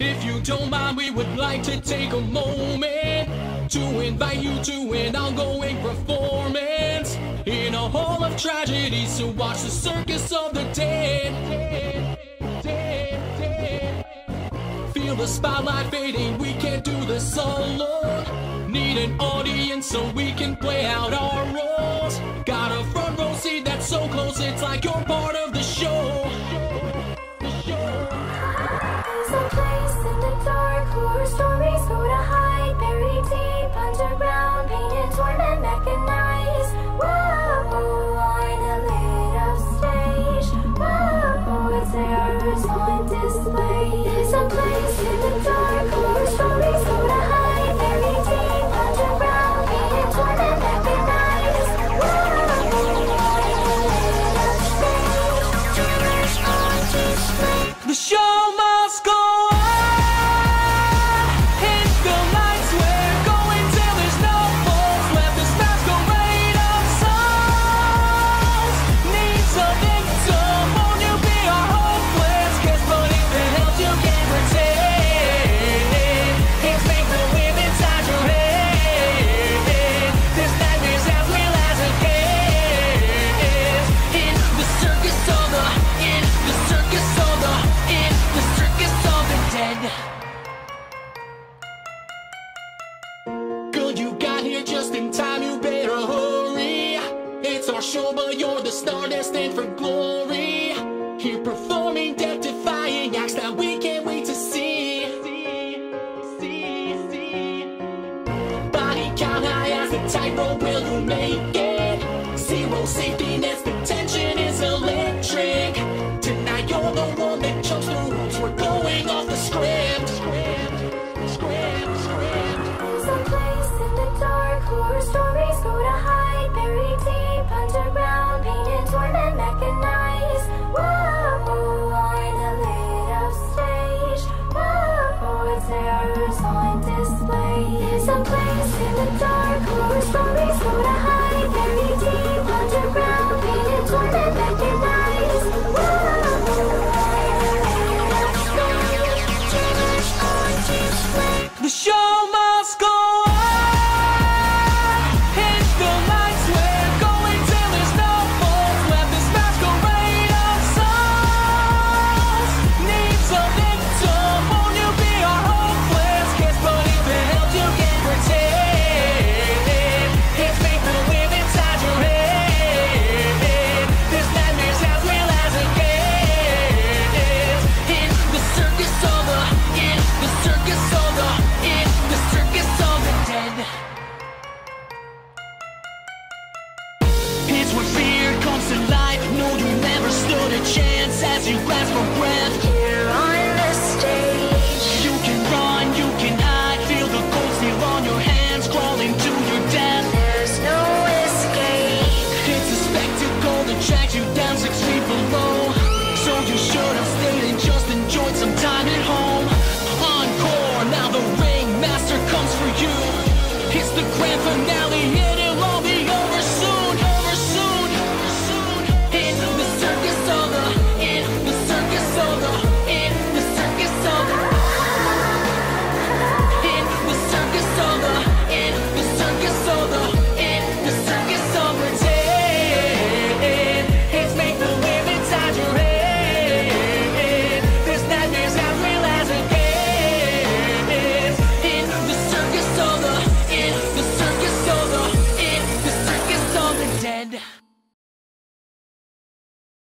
If you don't mind, we would like to take a moment to invite you to an ongoing performance in a hall of tragedies to watch the circus of the dead. Feel the spotlight fading, we can't do this alone. Need an audience so we can play out our roles. Got a front row seat that's so close, it's like you're part of the show. There's a place in the dark, horror stories go to hide, buried deep underground, pain and torment mechanized. Whoa, on a lit up stage. Whoa, it's terrors on display. There's a place in the dark, horror stories go to hide, buried deep underground, pain and torment mechanized. Whoa, on a lit up stage. Terrors on display. The show!